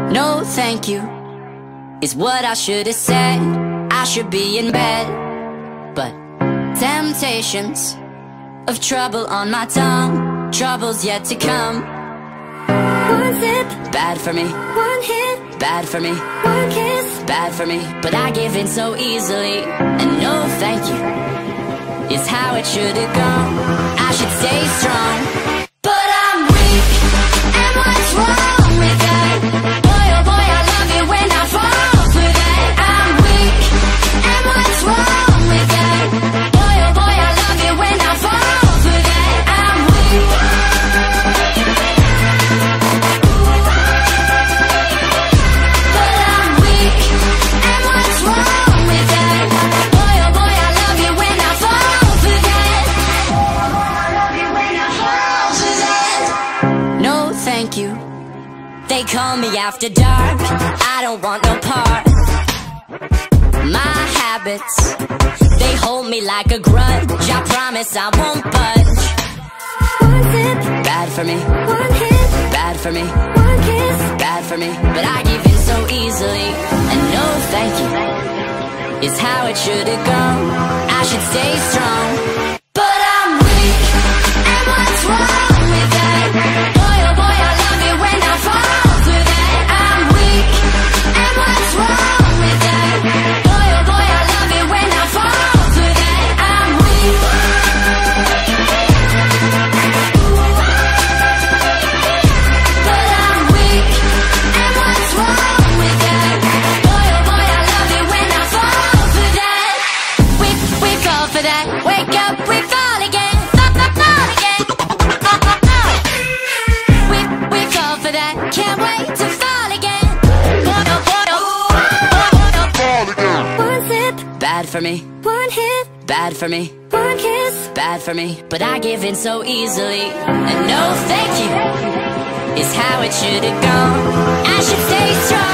No thank you is what I should have said. I should be in bed, but temptations of trouble on my tongue, trouble's yet to come. One sip, bad for me. one hit, Bad for me. one kiss, Bad for me. But I give in so easily, and no thank you is how it should have gone. I should stay strong, but I'm weak, and what's wrong with that? Boy, oh boy, I love it when I fall for that. I'm weak, and what's wrong with that? Boy, oh boy, I love it when I fall for that. I'm weak. But I'm weak, and what's wrong with that? Boy, oh boy, I love it when I fall for that. I love it when I fall for that. No, thank you. They call me after dark. I don't want no part. My habits, they hold me like a grudge. I promise I won't budge. one sip, Bad for me. one hit, Bad for me. one kiss, Bad for me. But I give in so easily, and no thank you is how it should have gone. I should stay strong, but I'm weak, and what's wrong with that? Boy, oh boy, I love it when I fall for that. I'm weak, and what's wrong with that? Boy, oh boy, I love it when I fall for that. I'm weak. But I'm weak, and what's wrong with that? Boy, oh boy, I love it when I fall for that. We fall for that. Wake up, we fall again. Fall again. We fall for that. Can't wait to fall again. one sip, Bad for me. one hit, Bad for me. one kiss, Bad for me. But I give in so easily, and no thank you is how it should have gone. I should stay strong.